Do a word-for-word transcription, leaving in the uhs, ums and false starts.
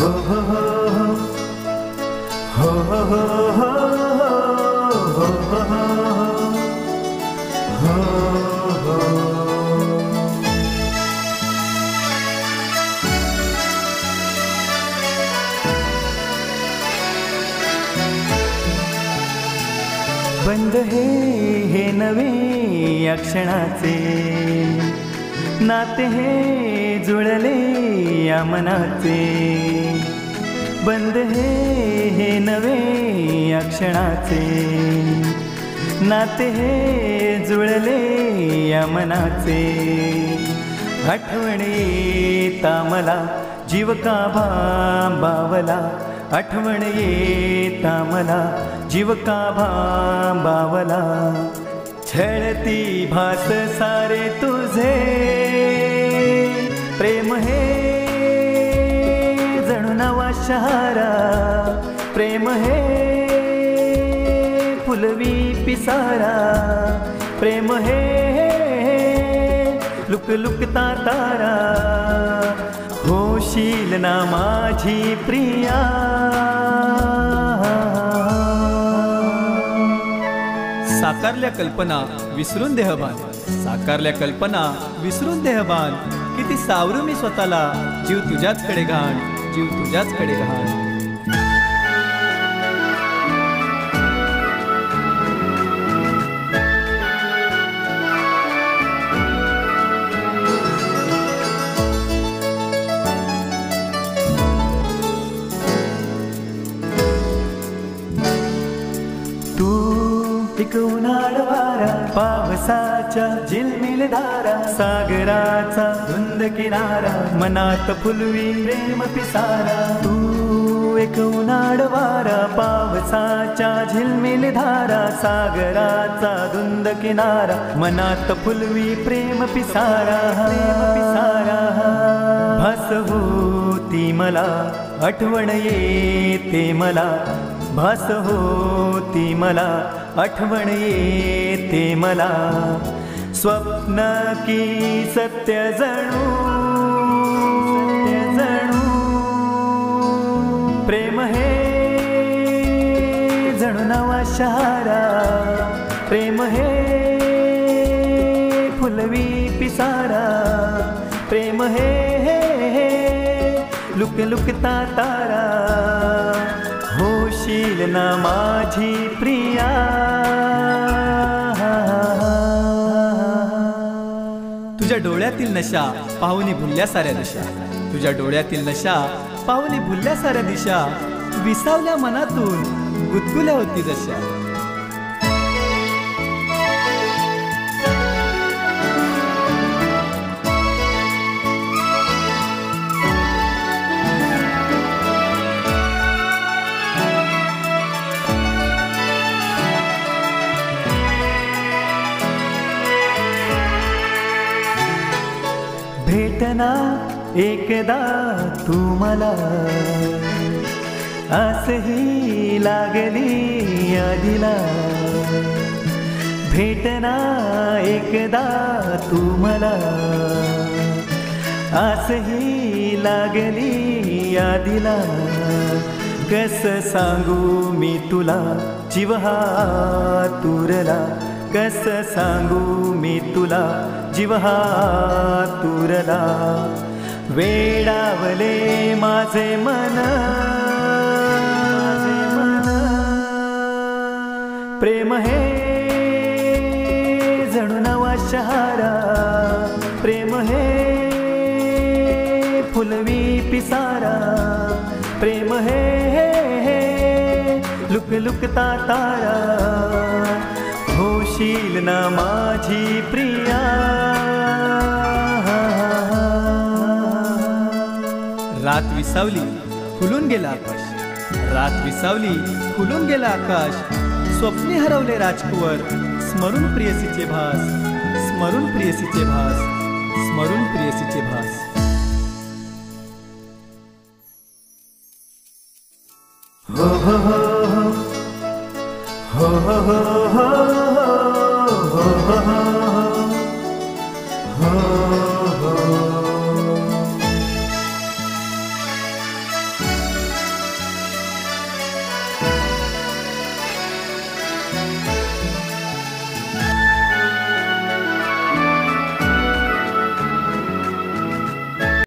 बंद हे हे नवे या क्षणाचे नाते हे जुळले या मनाचे। बंद हे हे नवे या क्षणाचे नाते हे जुळले या मनाचे। आठवण येता मला जीव का भांबावला, आठवण येता मला जीव का भांबावला। छळती भास सारे तुझे प्रेम हे जणू नवा शहारा, प्रेम हे फुलवी पिसारा, प्रेम हे लुक लुकता तारा। होशील ना माझी प्रिया, साकारल्या कल्पना विसरून देहभान, साकारल्या कल्पना विसरून देहभान। किती सावरू मी स्वतःला जीव तुझ्याच कडे घाण, जीव तुझ्याच कडे घाण। एक उन्हाळ वारा, पावसाच्या झिलमिल धारा, सागराचा धुंद किनारा, मनात फुलवी प्रेम पिसारा। तू एक उन्हाळ वारा, पावसाच्या झिलमिल धारा, सागराचा धुंद किनारा, मनात फुलवी प्रेम पिसारा, प्रेम पिसारा। भास होती मला आठवण येते मला, भास होती मला आठवण येते मला। स्वप्न की सत्य जणू, सत्य जणू, प्रेम हे जणू नवा शहारा, प्रेम हे फुलवी पिसारा, प्रेम हे लुक लुकता तारा। होशील ना माझी प्रिया, तुझ्या डोळ्यातील नशा पाहुनी भुलल्या साऱ्या दिशा, तुझ्या डोळ्यातील नशा पाहुनी भुलल्या साऱ्या दिशा। विसावल्या मनातून गुदगुल्या होती जशा। भेटना एकदा तू मला, आसही लागली आधीला। भेटना एकदा तू मला, आसही लागली आधीला। कस सांगू मी तुला जीव हा तुरला, कस सांगू मी तुला जीव हा तुरला। वेडावले माझे मन, प्रेम हे जणू नवा शहारा, प्रेम हे फुलवी पिसारा, प्रेम हे लुक लुकता तारा। होशील ना माझी प्रिया, रात विसावली खुलून गेला आकाश, रात विसावली खुलून गेला आकाश। स्वप्ने हरवले राजकुवर, स्मरून प्रियसीचे भास, स्मरून प्रियसीचे भास, स्मरून प्रियसीचे भास। हो हो हो हो हो हो हो।